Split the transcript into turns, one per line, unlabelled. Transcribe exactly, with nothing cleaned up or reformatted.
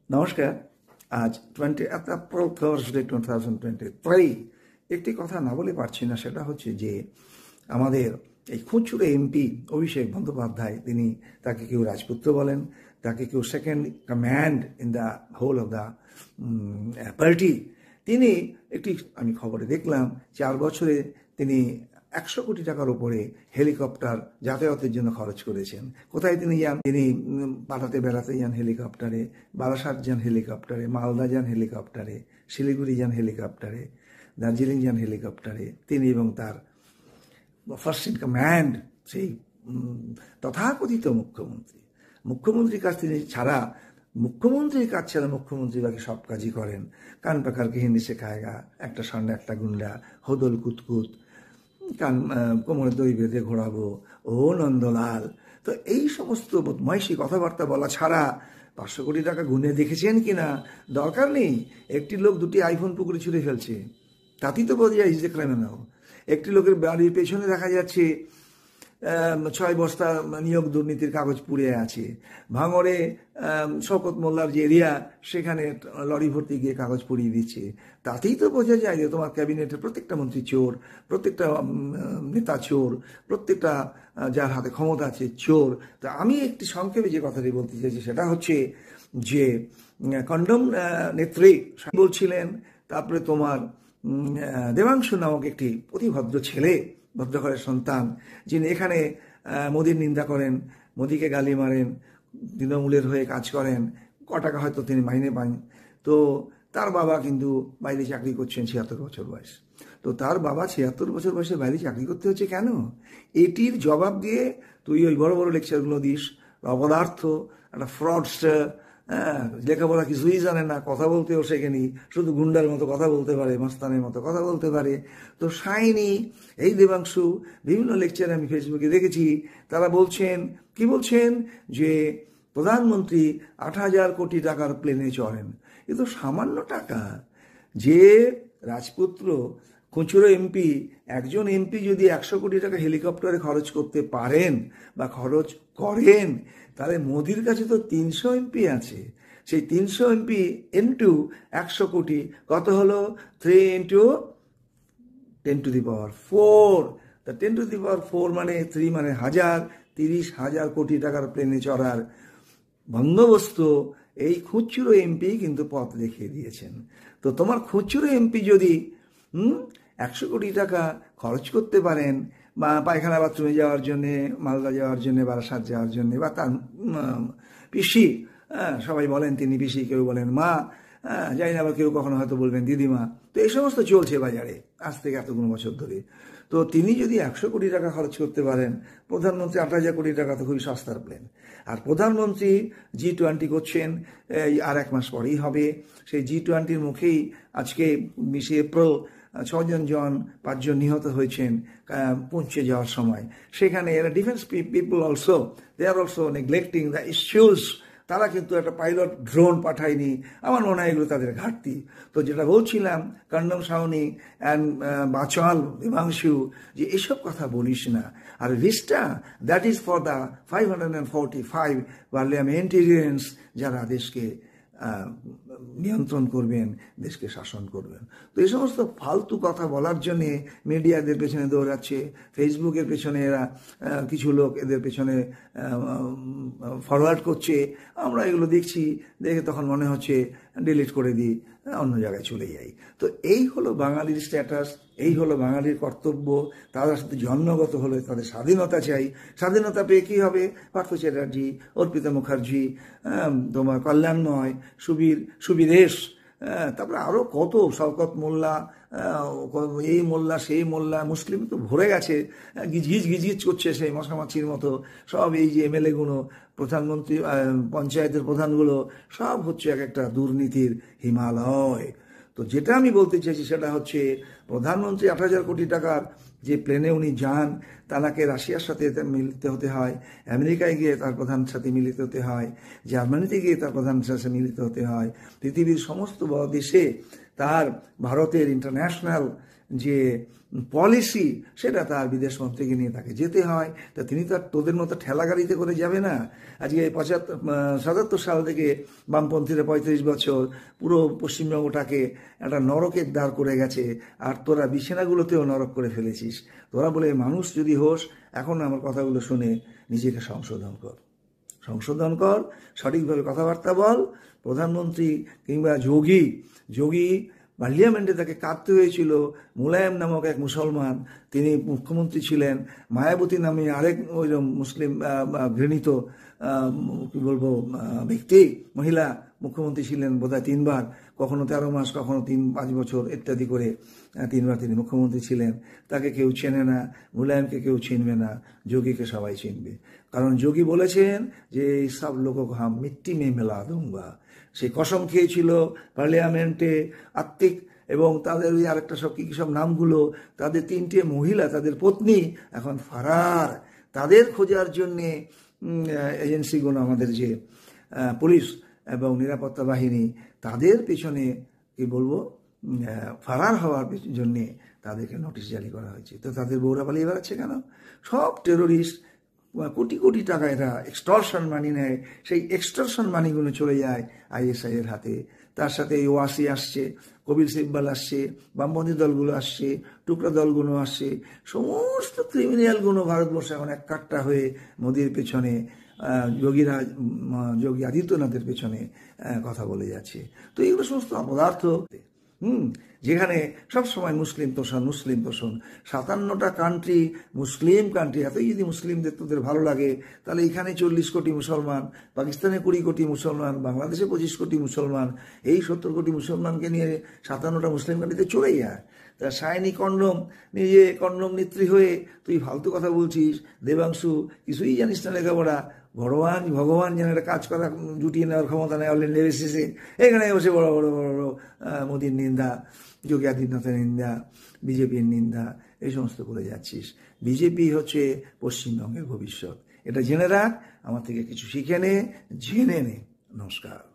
নমস্কার। আজ twenty April Thursday two thousand twenty three একটি কথা না বলে পারছি না, সেটা হচ্ছে যে আমাদের এই খুচরো এমপি অভিষেক বন্দ্যোপাধ্যায়, তিনি তাকে কেউ রাজপুত্র বলেন, তাকে কেউ second command in the whole of the party. তিনি একটি, আমি খবরে দেখলাম, চার বছরে তিনি একশো কোটি টাকার উপরে হেলিকপ্টার যাতায়াতের জন্য খরচ করেছেন। কোথায় তিনি যান? তিনি পাঠাতে বেড়াতে যান হেলিকপ্টারে, বারাসাত যান হেলিকপ্টারে, মালদা যান হেলিকপ্টারে, শিলিগুড়ি যান হেলিকপ্টারে, দার্জিলিং যান হেলিকপ্টারে। তিনি এবং তার ফার্স্ট ইন কমান্ড সেই তথাকথিত মুখ্যমন্ত্রী মুখ্যমন্ত্রীর কাছ তিনি ছাড়া মুখ্যমন্ত্রীর কাজ ছাড়া মুখ্যমন্ত্রী বাকি সব কাজই করেন। কান পাকারকে হিন্দি শেখায়গা, একটা সন্ধ্যা একটা গুন্ডা, হদল কুতকুত, কান কোমরে দই বেঁধে ঘোরাবো, ও নন্দলাল। তো এই সমস্ত বদমাইশি কথাবার্তা বলা ছাড়া পাঁচশো কোটি টাকা গুনে দেখেছেন কিনা দরকার নেই। একটি লোক দুটি আইফোন পুকুরে ছুঁড়ে ফেলছে, তাতেই তো বোঝা যায় ইজ এ ক্রিমিনাল। একটি লোকের বাড়ির পেছনে দেখা যাচ্ছে ছয় বস্তা নিয়োগ দুর্নীতির কাগজ পুড়ে আছে। ভাঙড়ে শওকত মোল্লার যে এরিয়া, সেখানে লরি ভর্তি গিয়ে কাগজ পুড়িয়ে দিচ্ছে। তাতেই তো বোঝা যায় যে তোমার ক্যাবিনেটের প্রত্যেকটা মন্ত্রী চোর, প্রত্যেকটা নেতা চোর, প্রত্যেকটা যার হাতে ক্ষমতা আছে চোর। তো আমি একটি সংক্ষেপে যে কথাটি বলতে চাইছি সেটা হচ্ছে যে কন্ডম নেত্রী বলছিলেন, তারপরে তোমার দেবাংশু নামক একটি অতি ভদ্র ছেলে, ভদ্রঘরের সন্তান, যিনি এখানে মোদির নিন্দা করেন, মোদিকে গালি মারেন, তৃণমূলের হয়ে কাজ করেন, ক টাকা হয়তো তিনি মাইনে পান। তো তার বাবা কিন্তু বাইরে চাকরি করছেন, ছিয়াত্তর বছর বয়স। তো তার বাবা ছিয়াত্তর বছর বয়সে বাইরে চাকরি করতে হচ্ছে কেন? এটির জবাব দিয়ে তুই ওই বড় বড় লেকচারগুলো দিস, অপদার্থ, একটা ফ্রডস্টার, হ্যাঁ, লেখাপড়া কিছুই জানে না, কথা বলতেও শেখেনি, শুধু গুন্ডার মতো কথা বলতে পারে, মস্তানের মতো কথা বলতে পারে। তো সাইনি এই দেবাংশু বিভিন্ন লেকচারে আমি ফেসবুকে দেখেছি, তারা বলছেন, কি বলছেন, যে প্রধানমন্ত্রী আট হাজার কোটি টাকার প্লেনে চড়েন। এ তো সামান্য টাকা। যে রাজপুত্র খুচরো এমপি, একজন এমপি যদি একশো কোটি টাকা হেলিকপ্টারে খরচ করতে পারেন বা খরচ করেন, তাহলে মোদির কাছে তো তিনশো এমপি আছে। সেই তিনশো এমপি ইন্টু একশো কোটি কত হলো? Three into ten to the power four. তা ten to the power four মানে থ্রি মানে হাজার, তিরিশ হাজার কোটি টাকার প্লেনে চড়ার বন্দোবস্ত এই খুচরো এমপি কিন্তু পথ দেখিয়ে দিয়েছেন। তো তোমার খুচরো এমপি যদি হুম একশো কোটি টাকা খরচ করতে পারেন, বা পায়খানা বাথরুমে যাওয়ার জন্যে, মালদা যাওয়ার জন্যে, বারাসাত যাওয়ার জন্যে, বা তার পিসি, হ্যাঁ সবাই বলেন তিনি পিসি, কেউ বলেন মা, হ্যাঁ জানি না, আবার কেউ কখনো হয়তো বলবেন দিদিমা। তো এই সমস্ত চলছে বাজারে আজ থেকে এতগুলো বছর ধরে। তো তিনি যদি একশো কোটি টাকা খরচ করতে পারেন, প্রধানমন্ত্রী আট হাজার কোটি টাকা তো খুবই সস্তার প্লেন। আর প্রধানমন্ত্রী জি টোয়েন্টি করছেন, এই আর এক মাস পরেই হবে। সেই জি টোয়েন্টির মুখেই আজকে বিশে এপ্রিল ছজন জন পাঁচজন নিহত হয়েছেন পৌঁছে যাওয়ার সময়। সেখানে এরা defence people also, they are also neglecting the issues. তারা কিন্তু একটা পাইলট ড্রোন পাঠায়নি। আমার মনে হয় এগুলো তাদের ঘাটতি। তো যেটা বলছিলাম, কন্ডম সাউনি অ্যান্ড বাচাল দেবাংশু, যে এসব কথা বলিস না। আর ভিস্টা, that is for the five hundred and forty five parliamentarians, যারা দেশকে নিয়ন্ত্রণ করবেন, দেশকে শাসন করবেন। তো এই সমস্ত ফালতু কথা বলার জন্যে মিডিয়াদের পেছনে দৌড়াচ্ছে, ফেসবুকের পেছনে এরা কিছু লোক এদের পেছনে ফরওয়ার্ড করছে। আমরা এগুলো দেখছি, দেখে তখন মনে হচ্ছে ডিলিট করে দিই, অন্য জায়গায় চলে যাই। তো এই হলো বাঙালির স্ট্যাটাস, এই হলো বাঙালির কর্তব্য। তাদের সাথে জন্মগত হলে তাদের স্বাধীনতা চাই। স্বাধীনতা পেয়ে কী হবে? পার্থ চ্যাটার্জি, অর্পিতা মুখার্জি, তোমার কল্যাণময়, সুবীর সুবীরেশ, তারপরে আরও কত, শওকত মোল্লা, এই মোল্লা সেই মোল্লা, মুসলিম তো ভরে গেছে, গিজগিজ গিজগিজ করছে সেই মশামাছির মতো। সব এই যে এমএলএগুলো, প্রধানমন্ত্রী, পঞ্চায়েতের প্রধানগুলো, সব হচ্ছে এক একটা দুর্নীতির হিমালয়। তো যেটা আমি বলতে চাইছি সেটা হচ্ছে, প্রধানমন্ত্রী আট হাজার কোটি টাকার যে প্লেনে উনি যান, তাকে রাশিয়ার সাথে মিলিত হতে হয়, আমেরিকায় গিয়ে তার প্রধানের সাথে মিলিত হতে হয়, জার্মানিতে গিয়ে তার প্রধানের সাথে মিলিত হতে হয়, পৃথিবীর সমস্ত বড় দেশে তার ভারতের ইন্টারন্যাশনাল যে পলিসি সেটা তার বিদেশ মন্ত্রীকে নিয়ে তাকে যেতে হয়। তা তিনি তো আর তোদের মতো ঠেলা গাড়িতে করে যাবে না। আজকে পঁচাত্তর সাতাত্তর সাল থেকে বামপন্থীরা পঁয়ত্রিশ বছর পুরো পশ্চিমবঙ্গটাকে একটা নরকের দ্বার করে গেছে, আর তোরা বিছানাগুলোতেও নরক করে ফেলেছিস। তোরা বলে মানুষ যদি হোস, এখন আমার কথাগুলো শুনে নিজেকে সংশোধন কর, সংশোধন কর, সঠিকভাবে কথাবার্তা বল। প্রধানমন্ত্রী কিংবা যোগী যোগী পার্লিয়ামেন্টে তাকে কাঁদতে হয়েছিল। মুলায়ম নামক এক মুসলমান, তিনি মুখ্যমন্ত্রী ছিলেন। মায়াবতী নামে আরেক ওই মুসলিম ঘৃণিত কি বলবো ব্যক্তি, মহিলা মুখ্যমন্ত্রী ছিলেন বোধহয় তিনবার, কখনো তেরো মাস, কখনো তিন পাঁচ বছর ইত্যাদি করে তিনবার তিনি মুখ্যমন্ত্রী ছিলেন। তাকে কেউ চেনে না, মুলায়মকে কেউ চিনবে না, যোগীকে সবাই চিনবে। কারণ যোগী বলেছেন যে এই সব লোক হাম মিট্টি মে মেলা দুঙ্গা। সে কসম খেয়েছিল পার্লামেন্টে। আত্মিক এবং তাদের ওই আরেকটা সব কী সব নামগুলো, তাদের তিনটে মহিলা, তাদের পত্নী এখন ফারার। তাদের খোঁজার জন্যে এজেন্সিগুলো, আমাদের যে পুলিশ এবং নিরাপত্তা বাহিনী, তাদের পেছনে কি বলবো ফারার হওয়ার জন্যে তাদেরকে নোটিশ জারি করা হয়েছে। তো তাদের বউরা পালিয়ে বেড়াচ্ছে কেন? সব টেরোরিস্ট কোটি কোটি টাকা এরা এক্সটর্শন মানি নেয়, সেই এক্সটর্শন মানিগুলো চলে যায় আইএসআই এর হাতে। তার সাথে ওয়াসি আসছে, কবির সিব্বাল আসছে, বামপন্থী দলগুলো আসছে, টুকরা দলগুলো আসছে, সমস্ত ক্রিমিনালগুলো ভারতবর্ষে এখন এক কাট্টা হয়ে মোদির পেছনে, যোগীরা যোগী আদিত্যনাথের পেছনে কথা বলে যাচ্ছে। তো এগুলো সমস্ত অপদার্থ, হুম যেখানে সবসময় মুসলিম তোষণ মুসলিম তোষণ। সাতান্নটা কান্ট্রি মুসলিম কান্ট্রি, এতই যদি মুসলিমদের তোদের ভালো লাগে, তাহলে এখানে চল্লিশ কোটি মুসলমান, পাকিস্তানে কুড়ি কোটি মুসলমান, বাংলাদেশে পঁচিশ কোটি মুসলমান, এই সত্তর কোটি মুসলমানকে নিয়ে সাতান্নটা মুসলিম কান্ট্রিতে চলেই যায়। তা সায়নি কন্ডম, নিজে কন্ডম নেত্রী হয়ে তুই ফালতু কথা বলছিস। দেবাংশু কিছুই জানিস না লেখাপড়া, ভগবান ভগবান যেন একটা কাজ করা জুটিয়ে নেওয়ার ক্ষমতা নেই অল ইন্ডিয়া বেসিসে। এখানে বসে বড় বড় বড় বড় মোদির নিন্দা, যোগী আদিত্যনাথের নিন্দা, বিজেপির নিন্দা, এই সমস্ত করে যাচ্ছিস। বিজেপি হচ্ছে পশ্চিমবঙ্গের ভবিষ্যৎ, এটা জেনে রাখ। আমার থেকে কিছু শিখে নে, জেনে নে। নমস্কার।